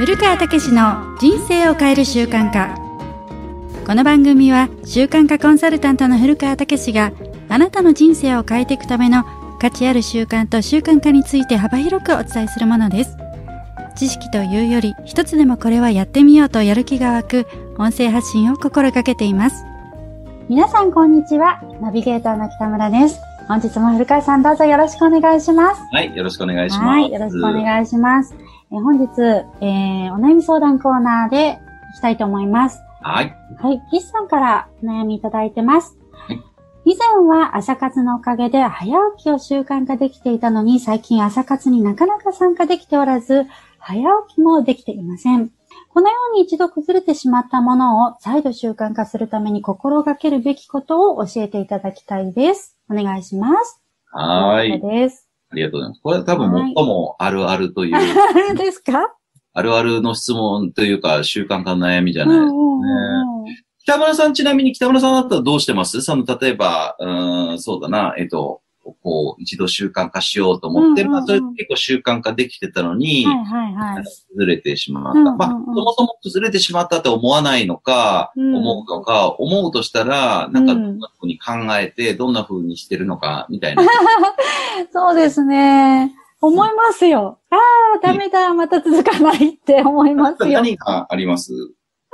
古川武史の人生を変える習慣化。この番組は習慣化コンサルタントの古川武史があなたの人生を変えていくための価値ある習慣と習慣化について幅広くお伝えするものです。知識というより一つでもこれはやってみようとやる気が湧く音声発信を心がけています。皆さんこんにちは。ナビゲーターの北村です。本日も古川さんどうぞよろしくお願いします。 はい、よろしくお願いします。 はい、よろしくお願いします。本日、お悩み相談コーナーでいきたいと思います。 はい。 はい、岸さんからお悩みいただいてます。 はい、 以前は朝活のおかげで早起きを習慣化できていたのに、最近朝活になかなか参加できておらず、早起きもできていません。このように一度崩れてしまったものを再度習慣化するために心がけるべきことを教えていただきたいです。お願いします。 はい。 です。 ありがとうございます。これは多分最もあるあるという。 あるですか？ あるあるの質問というか習慣化の悩みじゃないですね。北村さん、ちなみに北村さんだったらどうしてます？例えば、そうだな、こう、一度習慣化しようと思って、それ結構習慣化できてたのに、崩れてしまった。そもそも崩れてしまったって思わないのか、思うのか、思うとしたら、どんな風に考えて、どんな風にしてるのか、みたいな。 そうですね。思いますよ。ああ、ダメだ、また続かないって思いますよ。 何があります？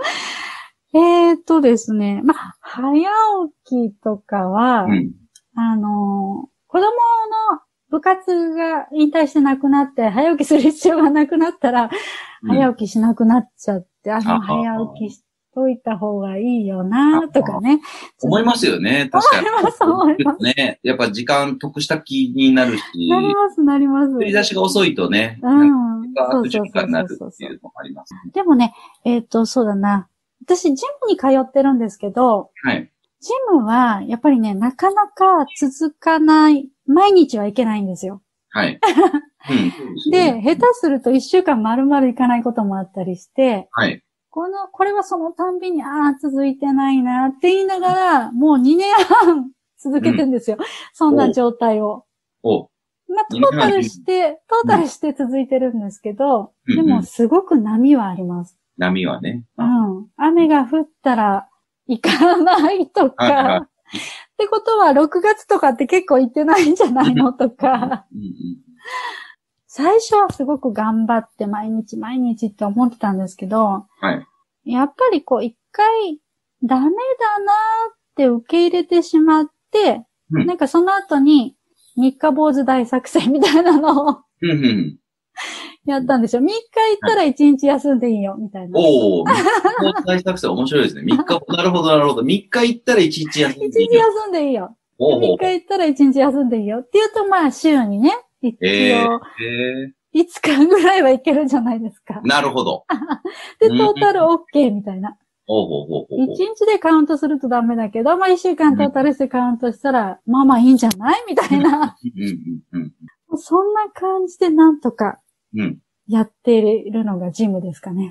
ですね。早起きとかは、子供の部活が引退してなくなって、早起きする必要がなくなったら、早起きしなくなっちゃって、早起きしといた方がいいよな、とかね。 思いますよね、確かに。 思います。 ね。やっぱ時間得した気になるし。 なります。 振り出しが遅いとね。悪循環になるっていうのもあります。 でもね、そうだな。私、ジムに通ってるんですけど、 はい。 ジムは、やっぱりね、なかなか続かない、毎日はいけないんですよ。 はい。 で、下手すると1週間丸々いかないこともあったりして、 はい。 これはそのたんびに、続いてないなって言いながら、もう2年半続けてるんですよ。そんな状態を。トータルして続いてるんですけど、でもすごく波はあります。 波はね。 雨が降ったら行かないとか、ってことは6月とかって結構行ってないんじゃないのとか、最初はすごく頑張って毎日って思ってたんですけど、やっぱり一回ダメだなって受け入れてしまって、なんかその後に三日坊主大作戦みたいなのをやったんですよ。3日行ったら1日休んでいいよ、みたいな。 おー、三日坊主大作戦面白いですね。なるほど。3日行ったら1日休んでいいよ。 1日休んでいいよ。3日行ったら1日休んでいいよ。っていうと、週にね、一応、5日ぐらいはいけるんじゃないですか。 なるほど。 で、トータル OK みたいな。1日でカウントするとダメだけど、1週間トータルしてカウントしたら、いいんじゃないみたいな。そんな感じでなんとか、やっているのがジムですかね。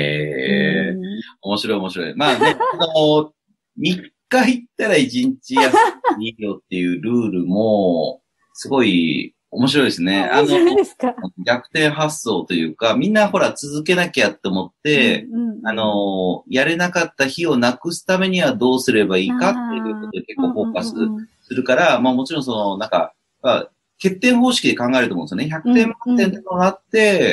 面白い。3日行ったら1日休んでいいよっていうルールも、すごい面白いですね。 面白いですか？ 逆転発想というか、みんなほら続けなきゃって思って、やれなかった日をなくすためにはどうすればいいかっていうことで結構フォーカスするから、もちろん欠点方式で考えると思うんですよね。100点満点となって、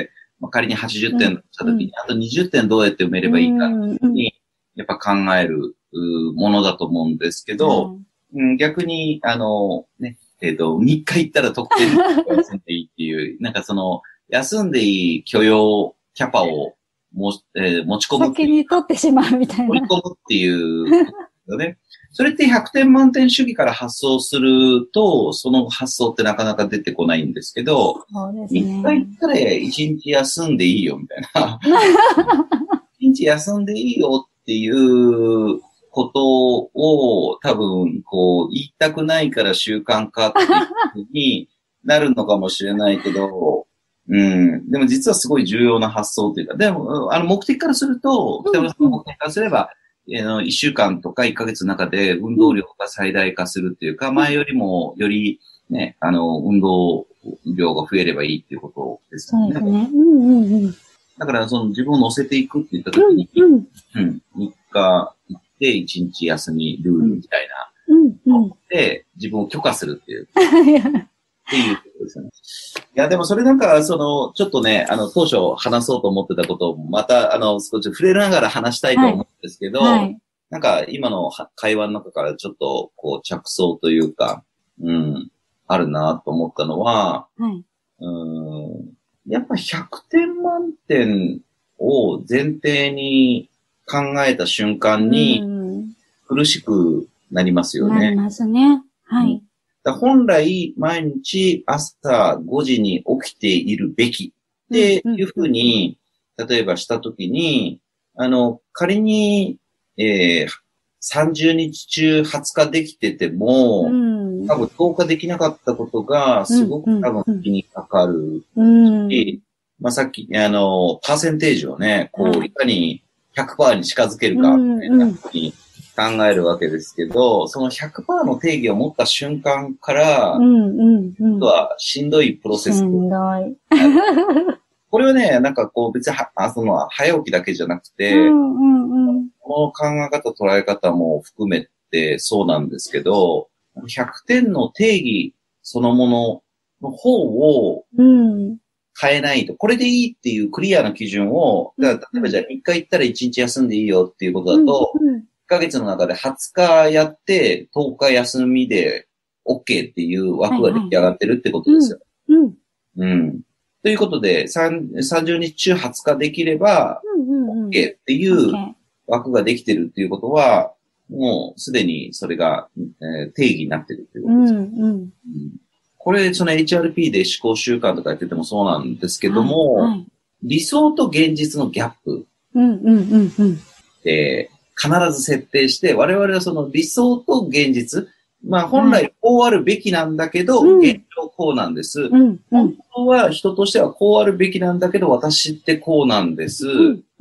仮に80点したときに、あと20点どうやって埋めればいいかに、やっぱ考えるものだと思うんですけど、逆に、3日行ったら得点休んでいいっていう、休んでいい許容、キャパを持ち込む。 先に取ってしまうみたいな。 取り込むっていうね。それって100点満点主義から発想すると、その発想ってなかなか出てこないんですけど、3日行ったら1日休んでいいよみたいな。1日休んでいいよっていうことを多分言いたくないから習慣化っていうふうになるのかもしれないけど、でも実はすごい重要な発想というか、でも、目的からすると、北村さんの目的からすれば、1週間とか1ヶ月の中で運動量が最大化するっていうか、前よりもよりね、運動量が増えればいいっていうことですよね。 そうですね。 だからその自分を乗せていくって言った時に、3日行って1日休みルールみたいな。で、自分を許可するっていう。っていうことですよね。いや、でもそれなんか、ちょっとね、当初話そうと思ってたことを、また、少し触れながら話したいと思うんですけど、なんか、今の会話の中からちょっと、こう、着想というか、あるなと思ったのは、やっぱ100点満点を前提に考えた瞬間に、苦しくなりますよね。 なりますね。はい。 本来、毎日朝5時に起きているべきっていうふうに、例えばしたときに、仮に、30日中20日できてても、多分10日できなかったことが、すごく多分気にかかるし、まあ、さっき、パーセンテージをね、こう、いかに 100% に近づけるか、みたいなふうに考えるわけですけど、その 100% の定義を持った瞬間から、あとはしんどいプロセス。 しんどい。 これはね、なんかこう別に早起きだけじゃなくて、この考え方、捉え方も含めてそうなんですけど、100点の定義そのものの方を変えないと、これでいいっていうクリアな基準を、例えばじゃあ3日行ったら1日休んでいいよっていうことだと、1ヶ月の中で20日やって10日休みで OK っていう枠が出来上がってるってことですよ。ということで、30日中20日できれば OK っていう枠ができてるっていうことは、もうすでにそれが、定義になってるっていうことですよ。これ、その HRP で思考習慣とかやっててもそうなんですけども、理想と現実のギャップで必ず設定して、我々はその理想と現実、まあ本来こうあるべきなんだけど、現状こうなんです。本当は人としてはこうあるべきなんだけど、私ってこうなんです。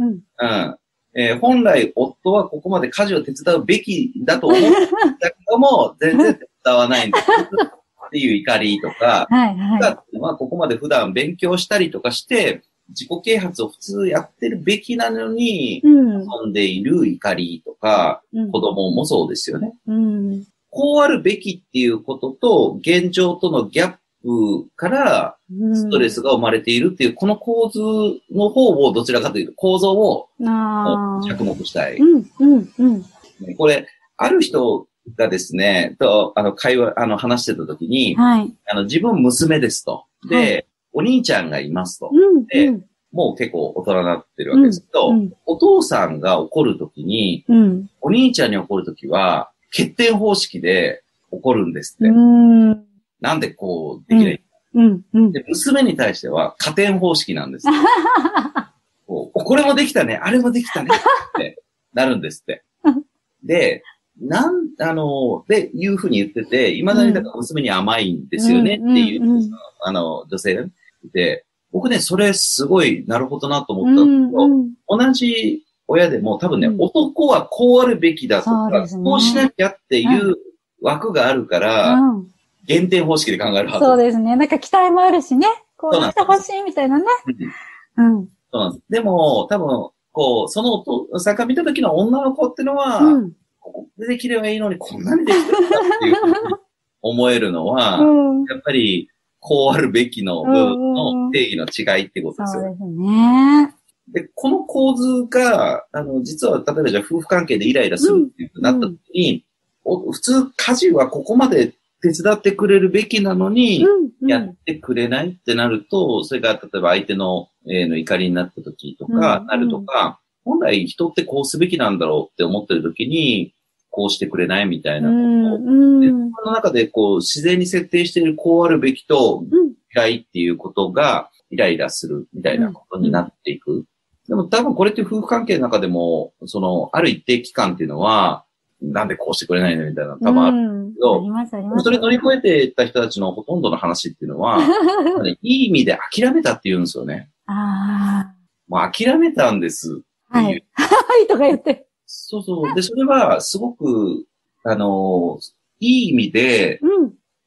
本来夫はここまで家事を手伝うべきだと思うんだけども、全然手伝わないんですっていう怒りとか、まあここまで普段勉強したりとかして、自己啓発を普通やってるべきなのに、遊んでいる怒りとか、子供もそうですよね。こうあるべきっていうことと、現状とのギャップからストレスが生まれているっていう、この構図の方をどちらかというと構造を着目したい。これ、ある人がですね、話してた時に、自分娘ですと。で、お兄ちゃんがいますと。で、もう結構大人になってるわけですけど、お父さんが怒る時に、お兄ちゃんに怒る時は、欠点方式で怒るんですって。なんでこうできないで、娘に対しては加点方式なんですこれもできたね、あれもできたねってなるんですって。で、で、いうふうに言ってて、未だにだから娘に甘いんですよねっていう、女性で、僕ね、それすごいなるほどなと思ったんですけど、同じ親でも多分ね、男はこうあるべきだとか、こうしなきゃっていう枠があるから、減点方式で考えるはず。 そうですね。なんか期待もあるしね。こうしてほしいみたいなね。 そうなんです。でも、多分、こう、そのお父さんが見た時の女の子っていうのは、ここでできればいいのにこんなにできてるんだっていう思えるのは、やっぱり、こうあるべきの部分の定義の違いってことですよ。 そうですね。 で、この構図が、実は、例えばじゃあ夫婦関係でイライラするっていうふうになった時に、普通家事はここまで手伝ってくれるべきなのに、やってくれないってなると、それが例えば相手の、怒りになった時とか、なるとか、本来人ってこうすべきなんだろうって思ってる時に、こうしてくれないみたいなこと。で、その中でこう自然に設定しているこうあるべきと嫌いっていうことがイライラするみたいなことになっていく。でも多分これって夫婦関係の中でも、ある一定期間っていうのは、なんでこうしてくれないのみたいな多分あるけど、それ乗り越えていった人たちのほとんどの話っていうのは、いい意味で諦めたって言うんですよね。もう諦めたんですっていう。 はい。はいとか言って。 そうそう。で、それはすごく、いい意味で、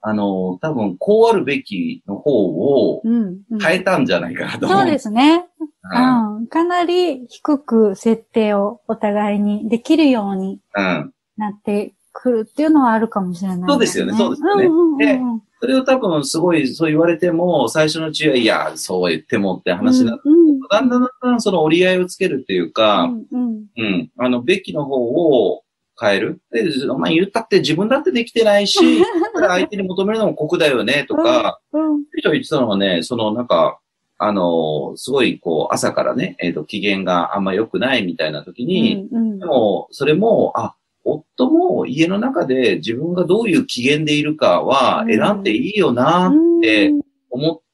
多分、こうあるべきの方を変えたんじゃないかなと思う。 そうですね。かなり低く設定をお互いにできるようになってくるっていうのはあるかもしれないですね。 そうですよね、そうですよね。で、それを多分すごいそう言われても、最初のうちは、いや、そう言ってもって話になって、だんだんその折り合いをつけるっていうか、べきの方を変える。で、まあ言ったって自分だってできてないし、相手に求めるのも酷だよね、とか、人言ってたのはね、なんか、すごい、こう、朝からね、機嫌があんま良くないみたいな時に、でも、それも、夫も家の中で自分がどういう機嫌でいるかは選んでいいよなって思って、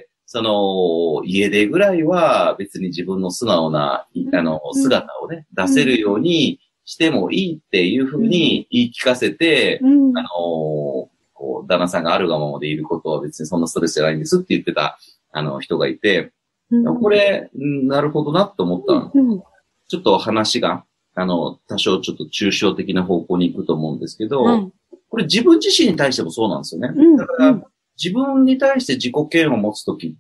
家出ぐらいは別に自分の素直な、姿をね、出せるようにしてもいいっていうふうに言い聞かせて、旦那さんがあるがままでいることは別にそんなストレスじゃないんですって言ってた、人がいて、これ、なるほどなって思ったの。ちょっと話が、多少ちょっと抽象的な方向に行くと思うんですけど、これ自分自身に対してもそうなんですよね。だから、自分に対して自己嫌悪を持つときって、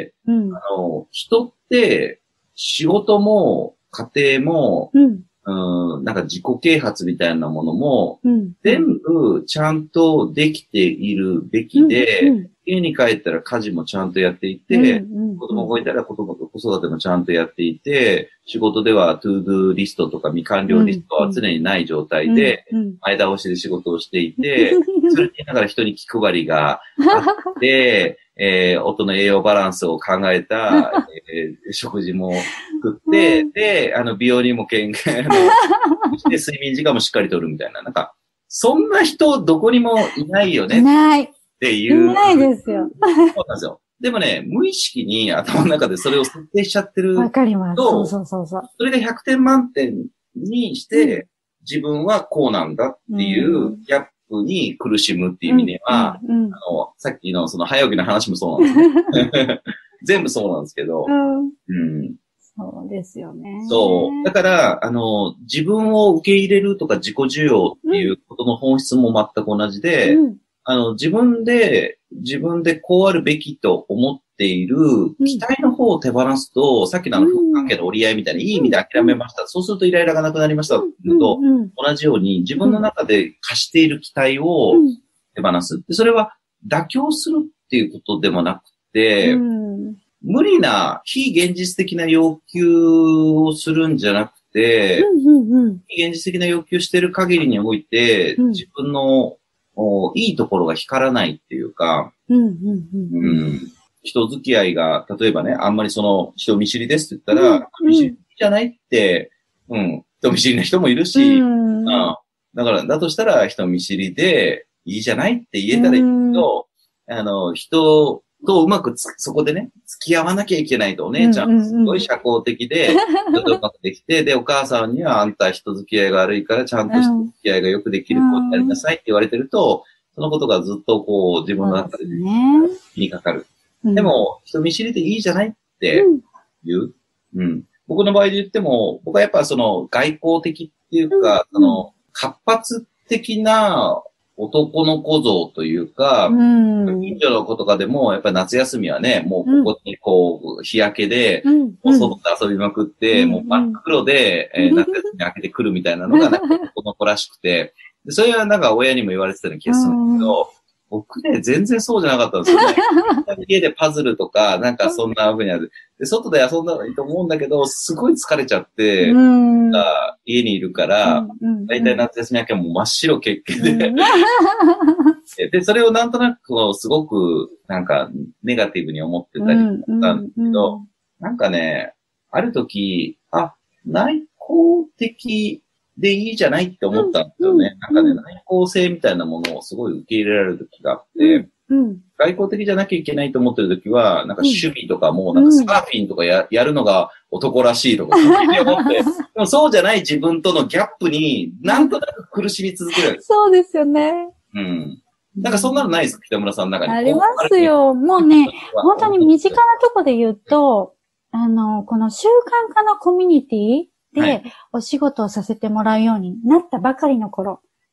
人って仕事も家庭も、なんか自己啓発みたいなものも、全部ちゃんとできているべきで、家に帰ったら家事もちゃんとやっていて、子供がいたら子育てもちゃんとやっていて、仕事ではトゥードゥーリストとか未完了リストは常にない状態で、前倒しで仕事をしていて、それにながら人に気配りがあって、夫の栄養バランスを考えた、食事も作って、で、美容にもして睡眠時間もしっかりとるみたいな、なんか、そんな人どこにもいないよね。 いない。 っていう。 いないですよ。 そうなんですよ。でもね、無意識に頭の中でそれを設定しちゃってると。 わかります。そう。 それが100点満点にして、自分はこうなんだっていうギャップに苦しむっていう意味では、さっきのその早起きの話もそうなんですね。全部そうなんですけど、 そうですよね。 そう。だから、自分を受け入れるとか自己需要っていうことの本質も全く同じで、自分でこうあるべきと思っている期待の方を手放すと、さっきの夫婦関係の折り合いみたいにいい意味で諦めました。そうするとイライラがなくなりましたと同じように自分の中で課している期待を手放す。でそれは妥協するっていうことでもなくて、無理な非現実的な要求をするんじゃなくて、非現実的な要求している限りにおいて、自分のいいところが光らないっていうか、人付き合いが、例えばね、あんまり人見知りですって言ったら、人見知りじゃないって、人見知りな人もいるし、だから、だとしたら人見知りでいいじゃないって言えたらいいけど、人とうまくそこでね、付き合わなきゃいけないと、お姉ちゃんすごい社交的で、ちょっとうまくできて、で、お母さんにはあんた人付き合いが悪いから、ちゃんと人付き合いがよくできる子になりなさいって言われてると、そのことがずっとこう、自分の中で気にかかる。でも、人見知りでいいじゃないって言う。僕の場合で言っても、僕はやっぱ外交的っていうか、活発的な男の小僧というか、近所の子とかでも、やっぱり夏休みはね、もうここにこう、日焼けで、お外で遊びまくって、もう真っ黒で、夏休み明けてくるみたいなのが、なんかこの子らしくて、でそれはなんか親にも言われてたような気がするんですけど、僕ね、全然そうじゃなかったんですよね。家でパズルとか、なんかそんな風にやる。で、外で遊んだらいいと思うんだけど、すごい疲れちゃって、家にいるから、だいたい夏休み明けも真っ白血気で、で、それをなんとなくすごくなんかネガティブに思ってたりしたんですけど、なんかね、ある時、内向的でいいじゃないって思ったんですよね。なんかね、内向性みたいなものをすごい受け入れられる時があって、外交的じゃなきゃいけないと思ってる時は、なんか趣味とかも、なんかサーフィンとかやるのが男らしいとか、思って、でもそうじゃない自分とのギャップになんとなく苦しみ続ける。 そうですよね。 なんかそんなのないですか、北村さんの中に。 ありますよ。もうね、本当に身近なとこで言うと、この習慣化のコミュニティでお仕事をさせてもらうようになったばかりの頃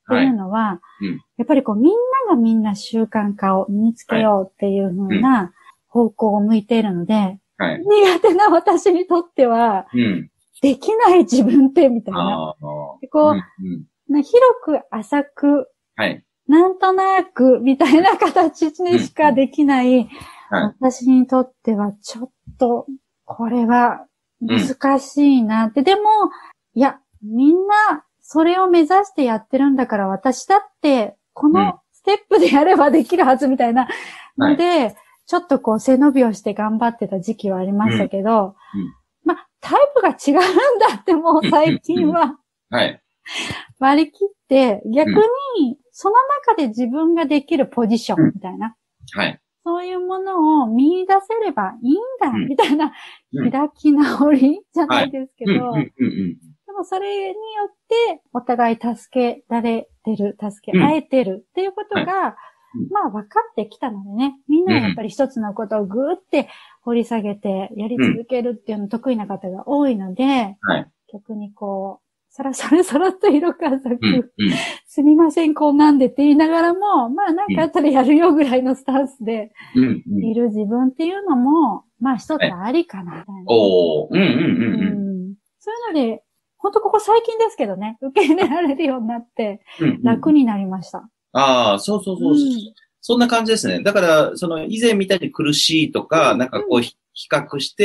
っていうのは、やっぱりこうみんながみんな習慣化を身につけようっていう風な方向を向いているので、苦手な私にとっては、できない自分ってみたいな。こう、広く浅く、なんとなくみたいな形にしかできない、私にとってはちょっとこれは難しいなって。でも、いや、みんなそれを目指してやってるんだから私だってこのステップでやればできるはずみたいなので、ちょっとこう背伸びをして頑張ってた時期はありましたけど、まあ、タイプが違うんだってもう最近は割り切って逆にその中で自分ができるポジションみたいな。そういうものを見出せればいいんだ、みたいな開き直りじゃないですけど、でもそれによってお互い助けられてる、助け合えてるっていうことが、まあ分かってきたのでね、みんなやっぱり一つのことをぐーって掘り下げてやり続けるっていうの得意な方が多いので、逆にこう、そらっと色が浅く、すみません、こんなんでって言いながらも、まあなんかあったらやるよぐらいのスタンスで、いる自分っていうのも、まあ一つありかな。そういうので、ほんとここ最近ですけどね、受け入れられるようになって、楽になりました。 そう。そんな感じですね。だから、以前みたいに苦しいとか、なんかこう、比較して、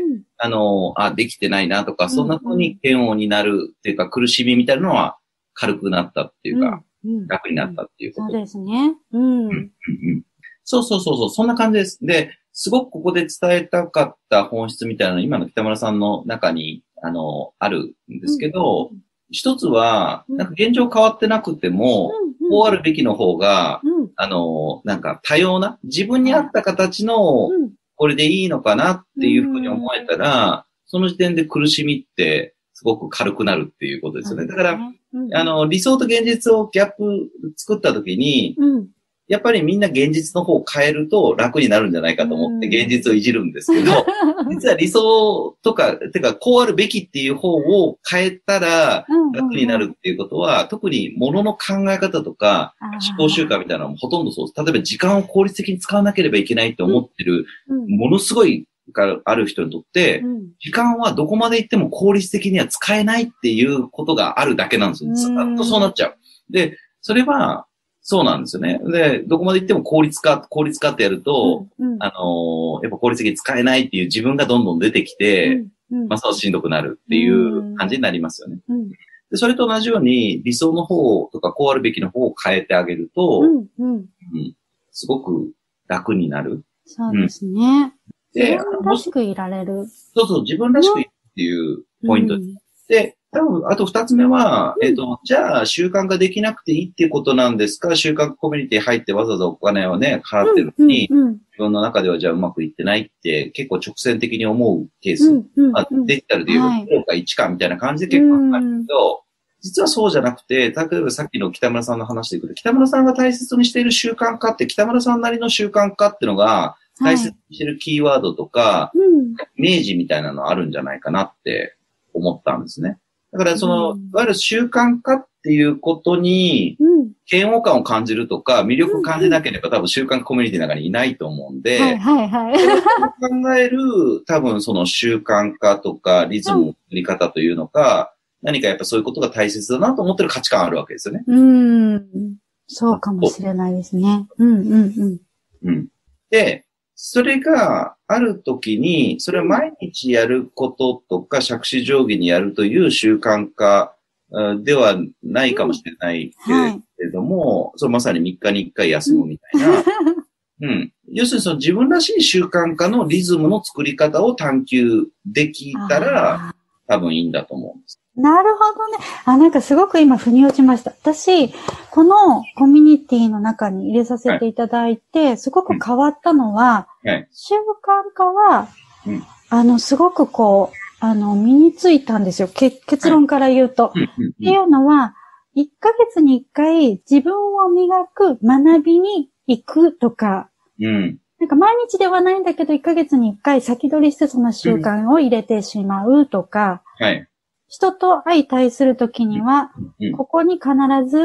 できてないなとか、そんな風に嫌悪になるっていうか、苦しみみたいなのは軽くなったっていうか、楽になったっていうこと。 そうですね。 そう。そんな感じです。で、すごくここで伝えたかった本質みたいなの、今の北村さんの中に、あるんですけど、一つは、なんか現状変わってなくても、こうあるべきの方が、なんか多様な、自分に合った形の、これでいいのかなっていうふうに思えたら、その時点で苦しみってすごく軽くなるっていうことですよね。だから、理想と現実をギャップ作った時に、やっぱりみんな現実の方を変えると楽になるんじゃないかと思って現実をいじるんですけど、実は理想とか、こうあるべきっていう方を変えたら楽になるっていうことは、特に物の考え方とか思考習慣みたいなのもほとんどそうです。例えば時間を効率的に使わなければいけないと思ってる、ものすごいある人にとって、時間はどこまで行っても効率的には使えないっていうことがあるだけなんですよ。ずっとそうなっちゃう。で、それは、そうなんですよね。で、どこまで行っても効率化ってやると、やっぱ効率的に使えないっていう自分がどんどん出てきて、そうしんどくなるっていう感じになりますよね。で、それと同じように理想の方とかこうあるべきの方を変えてあげると、すごく楽になる。 そうですね。で、自分らしくいられる。 そう、自分らしくいるっていうポイントで、多分、あと二つ目は、じゃあ習慣化できなくていいっていうことなんですか？習慣コミュニティ入ってわざわざお金をね、払ってるのに、自分の中ではじゃあうまくいってないって結構直線的に思うケース。デジタルで言うと0か1かみたいな感じで結構あるけど、実はそうじゃなくて、例えばさっきの北村さんの話でいくと、北村さんが大切にしている習慣化って、北村さんなりの習慣化っていうのが、大切にしているキーワードとか、イメージみたいなのあるんじゃないかなって思ったんですね。だからいわゆる習慣化っていうことに、嫌悪感を感じるとか、魅力を感じなければ多分習慣コミュニティの中にいないと思うんで、考える多分その習慣化とかリズムの作り方というのか、何かやっぱそういうことが大切だなと思ってる価値観あるわけですよね。 そうかもしれないですね。 で、それがあるときに、それは毎日やることとか、杓子定規にやるという習慣化ではないかもしれないけれども、それまさに3日に1回休むみたいな。要するにその自分らしい習慣化のリズムの作り方を探求できたら、多分いいんだと思うんです。 なるほどね。なんかすごく今腑に落ちました。私、このコミュニティの中に入れさせていただいて、すごく変わったのは、習慣化は、すごくこう、身についたんですよ。結論から言うと。っていうのは、1ヶ月に1回自分を磨く学びに行くとか、なんか毎日ではないんだけど、1ヶ月に1回先取りしてその習慣を入れてしまうとか、人と相対するときには、ここに必ず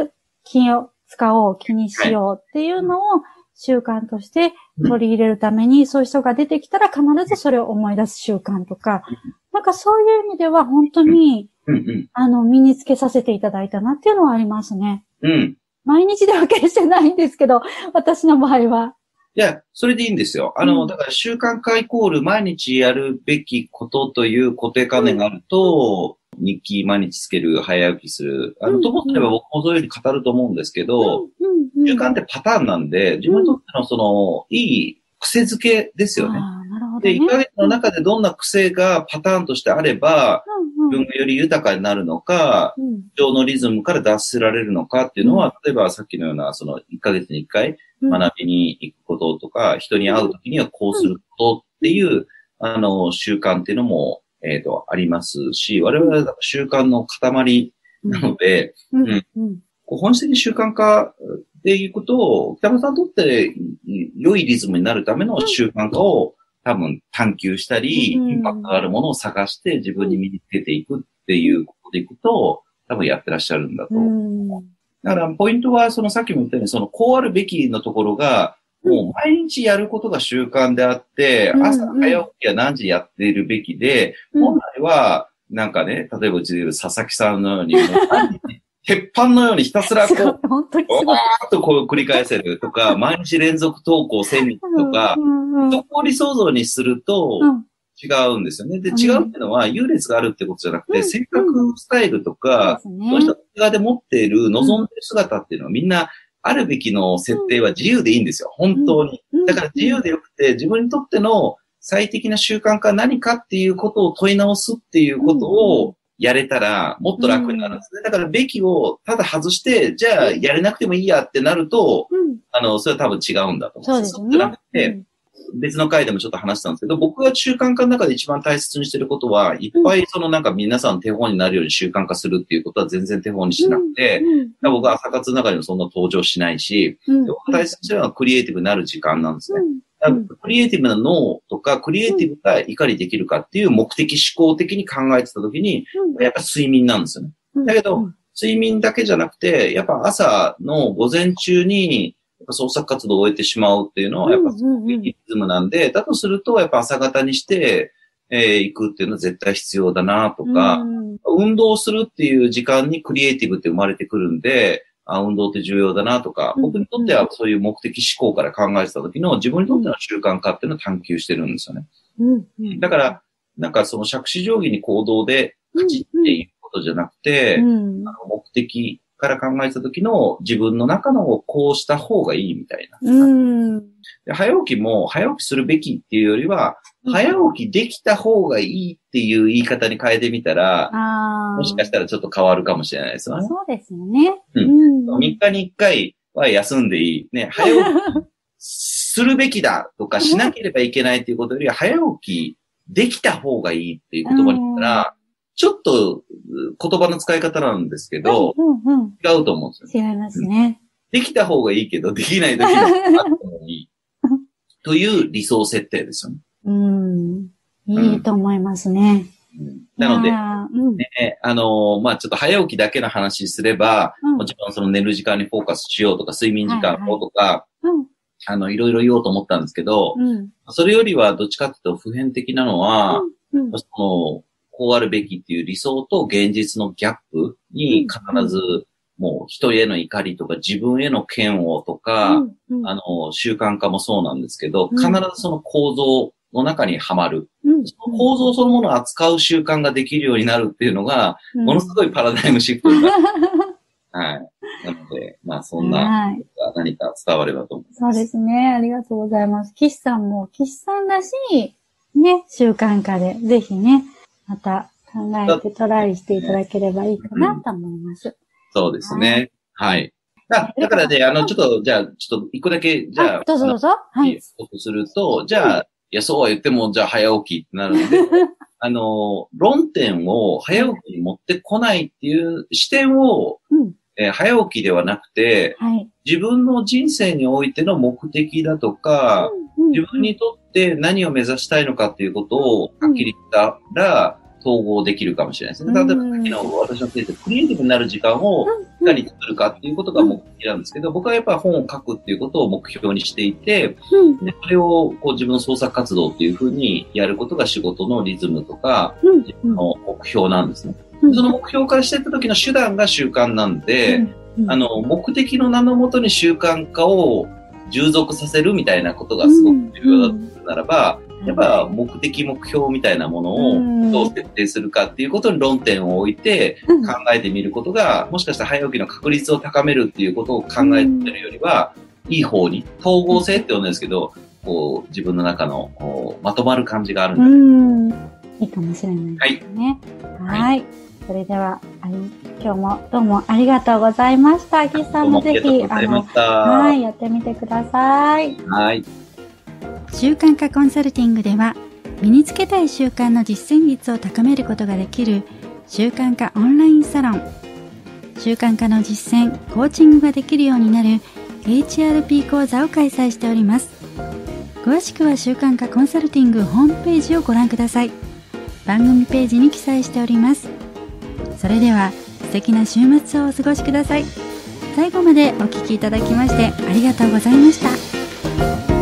気を使おう、気にしようっていうのを習慣として取り入れるために、そういう人が出てきたら必ずそれを思い出す習慣とか、なんかそういう意味では本当に、身につけさせていただいたなっていうのはありますね。毎日では決してないんですけど、私の場合は。 いや、それでいいんですよ。だから習慣化イコール毎日やるべきことという固定観念があると、日記毎日つける、早起きする。ともすれば僕もそういうふうに語ると思うんですけど、習慣ってパターンなんで、自分にとってのいい癖づけですよね。で、1ヶ月の中でどんな癖がパターンとしてあれば、自分がより豊かになるのか、情のリズムから脱せられるのかっていうのは、例えばさっきのような、1ヶ月に1回学びに行くこととか、人に会うときにはこうすることっていう、習慣っていうのも、ありますし、我々は習慣の塊なので、本質的に習慣化っていうことを、北村さんにとって良いリズムになるための習慣化を多分探求したり、インパクトがあるものを探して自分に身につけていくっていうことでいくと、多分やってらっしゃるんだと。だからポイントは、さっきも言ったように、こうあるべきのところが、もう毎日やることが習慣であって、朝早起きは何時やっているべきで、本来は、なんかね、例えばうちで言う佐々木さんのように、鉄板のようにひたすらこう、わーっとこう繰り返せるとか、毎日連続投稿1000日とか、そこを理想像にすると違うんですよね。で、違うっていうのは優劣があるってことじゃなくて、性格スタイルとか、その人がで持っている望んでいる姿っていうのはみんなあるべきの設定は自由でいいんですよ。本当に。だから自由でよくて、自分にとっての最適な習慣化は何かっていうことを問い直すっていうことをやれたら、もっと楽になるんですね。だからべきをただ外して、じゃあやれなくてもいいやってなると、それは多分違うんだと思うんですよ。そうじゃなくて、別の回でもちょっと話したんですけど、僕が習慣化の中で一番大切にしてることは、いっぱいなんか皆さん手本になるように習慣化するっていうことは全然手本にしなくて、僕は朝活の中にもそんな登場しないし、僕が大切にしてるのはクリエイティブになる時間なんですね。クリエイティブな脳とか、クリエイティブがいかにできるかっていう目的思考的に考えてたときに、やっぱ睡眠なんですよね。だけど、睡眠だけじゃなくて、やっぱ朝の午前中に、創作活動を終えてしまうっていうのは、やっぱリズムなんで、だとすると、やっぱ朝方にして、行くっていうのは絶対必要だなとか、運動するっていう時間にクリエイティブって生まれてくるんで、運動って重要だなとか、僕にとってはそういう目的思考から考えてた時の自分にとっての習慣化っていうのを探求してるんですよね。だから、なんか杓子定規に行動で勝ちっていうことじゃなくて、目的から考えた時の自分の中のこうした方がいいみたいな。で早起きも早起きするべきっていうよりは、早起きできた方がいいっていう言い方に変えてみたら、もしかしたらちょっと変わるかもしれないですよね。 そうですよね。 3日に1回は休んでいい。ね、早起きするべきだとかしなければいけないっていうことよりは、早起きできた方がいいっていう言葉に言ったら、ちょっと言葉の使い方なんですけど、違うと思うんですよ。 違いますね。 できた方がいいけど、できない時もあってもいい。という理想設定ですよね。 いいと思いますね。 なので、ちょっと早起きだけの話すれば、もちろん寝る時間にフォーカスしようとか、睡眠時間をとか、いろいろ言おうと思ったんですけど、それよりはどっちかっていうと普遍的なのは、こうあるべきっていう理想と現実のギャップに必ず、もう人への怒りとか自分への嫌悪とか、習慣化もそうなんですけど、必ずその構造の中にはまる。その構造そのものを扱う習慣ができるようになるっていうのが、ものすごいパラダイムシフトになる。はい。なので、そんな、何か伝わればと思います。 そうですね。ありがとうございます。岸さんも、岸さんらしい、ね、習慣化で、ぜひね、また考えてトライしていただければいいかなと思います。 そうですね。はい。だからね、ちょっと一個だけ、じゃあ、 どうぞ。はい。 すると、じゃあ、いや、そうは言っても、じゃあ早起きってなるので、論点を早起きに持ってこないっていう視点を、早起きではなくて、自分の人生においての目的だとか、自分にとって何を目指したいのかっていうことをはっきり言ったら、 統合できるかもしれないですね。例えば、さっきの私の先生、クリエイティブになる時間をいかに作るかっていうことが目的なんですけど、僕はやっぱり本を書くっていうことを目標にしていて、でそれをこう自分の創作活動っていうふうにやることが仕事のリズムとか、自分の目標なんですね。その目標からしていった時の手段が習慣なんで、目的の名のもとに習慣化を従属させるみたいなことがすごく重要だとするならば、やっぱ目的目標みたいなものをどう設定するかっていうことに論点を置いて考えてみることが、もしかしたら早起きの確率を高めるっていうことを考えてみるよりは、いい方に、統合性って呼んでるんですけど、こう自分の中のまとまる感じがあるんだ。 いいかもしれないですね。はい。それでは、今日もどうもありがとうございました。岸さんもぜひ、はい、やってみてください。 はい。 習慣化コンサルティングでは、身につけたい習慣の実践率を高めることができる習慣化オンラインサロン、習慣化の実践、コーチングができるようになる HRP 講座を開催しております。詳しくは習慣化コンサルティングホームページをご覧ください。番組ページに記載しております。それでは素敵な週末をお過ごしください。最後までお聞きいただきましてありがとうございました。